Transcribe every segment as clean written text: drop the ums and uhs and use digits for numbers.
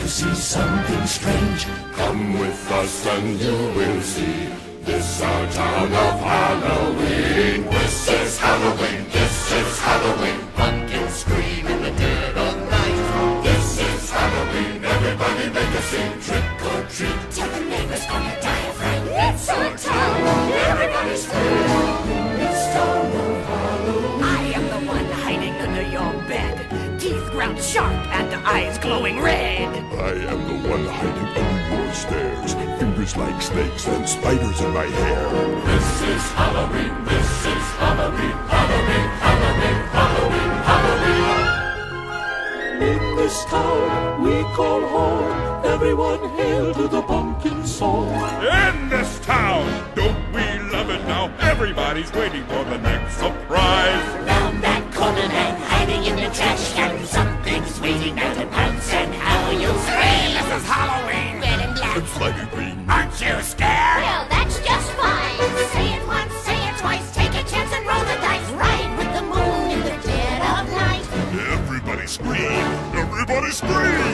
see something strange. Come with us and you will see. This our town of Halloween. This is Halloween, this is Halloween. Pumpkins scream in the dead of night. This is Halloween, everybody make a scene. Trick or treat, Tell the neighbors gonna die of fright. It's our town, everybody scream. This town of Halloween. I am the one hiding under your bed, teeth ground sharp and eyes glowing red. I am the one hiding under your stairs, fingers like snakes and spiders in my hair. This is Halloween, this is Halloween, Halloween, Halloween, Halloween, Halloween. In this town we call home. Everyone hail to the pumpkin song. In this town, don't we love it now? Everybody's waiting for the next surprise. Round that corner and hiding in the trash can, something's waiting now to pounce, and how you'll scream. This is Halloween. Red and black. It's like a green. Aren't you scared? Well, that's just fine. Say it once, say it twice. Take a chance and roll the dice. Ride with the moon in the dead of night. Everybody scream! Everybody scream!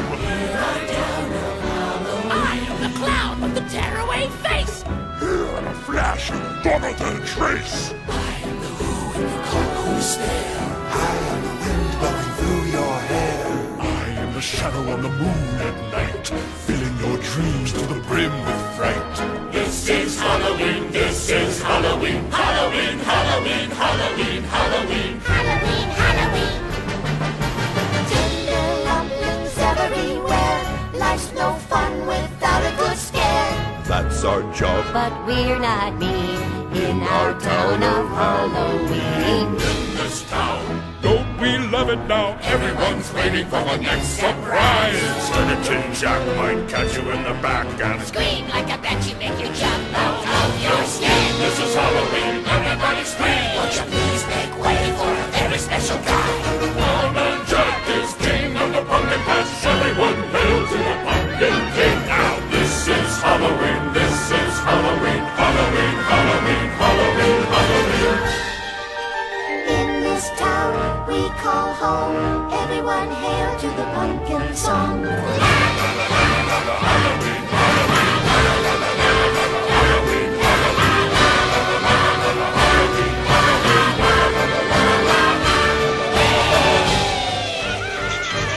I am the clown with the tearaway face. Here in a flash, gone without a trace. I am the who in the cold stare. I am the wind blowing through your hair. I am the shadow on the moon at night, filling your dreams to the brim with fright. This is Halloween, this is Halloween. Halloween, Halloween, Halloween, Halloween. Halloween, Halloween. Tinder lumplings everywhere. Life's no fun without a good scare. That's our job. But we're not mean in our town of Halloween. In this town, Don't we love it now? everyone's waiting for the next surprise. Instead of Tin Jack might catch you in the back and Scream like a banshee, make you jump out of your skin. this is Halloween, everybody scream! Won't you please make way for a very special guy? Old Man Jack is king of the pumpkin patch. Everyone hail to the pumpkin king. Now this is Halloween, this is Halloween, Halloween, Halloween, Halloween, Halloween. In this town we call home. Everyone hail to the pumpkin song. La, la, la.